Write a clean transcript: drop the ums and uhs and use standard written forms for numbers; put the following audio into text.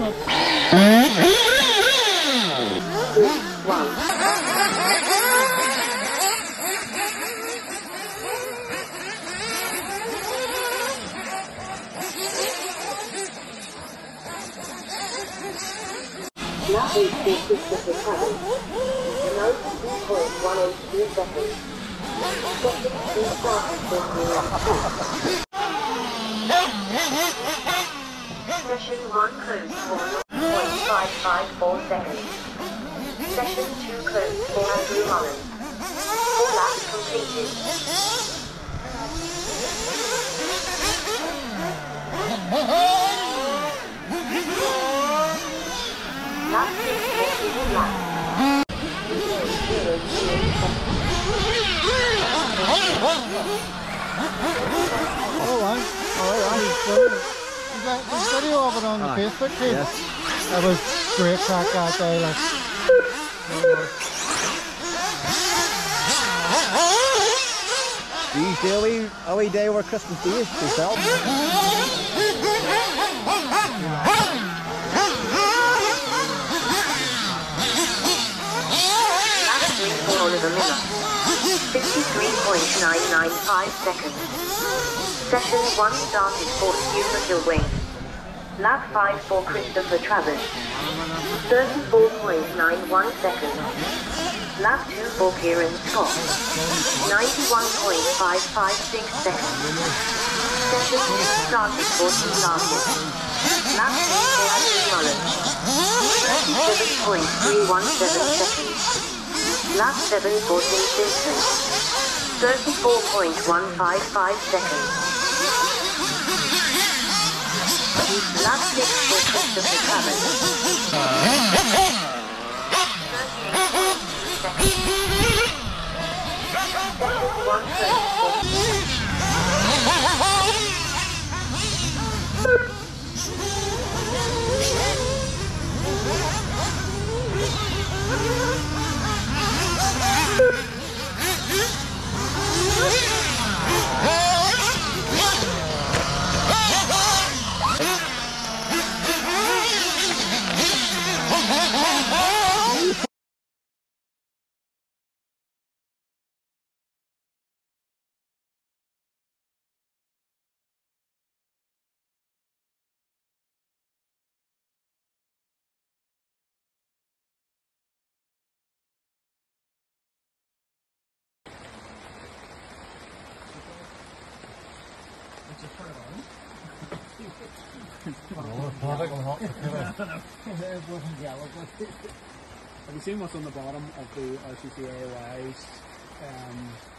Now we see Christopher Travis. No 2.182 seconds. Second to start Session 1 closed for 0.554 seconds. Session 2 closed for Andrew Mullen. 4 laps completed. Last 6 laps. Alright. There's video of it on the Facebook page. Yes. That was great track that day. Like. Do you do a wee day over Christmas Day yourself? Last 53.995 seconds. Session 1 started for Super Kilwing. Lap 5 for Christopher Travis. 34.91 seconds. Lap 2 for Kieran Scott. 91.556 seconds. Session 2 started for Tim Larkin. Lap 3 for Andrew Mullen. 37.317 seconds. Lap 7 for Tim Simpson. 34.155 seconds. Lap 6 for Christopher Travis. 38.2 seconds. Session 1 closed for Have you seen what's on the bottom of the RCCA Wise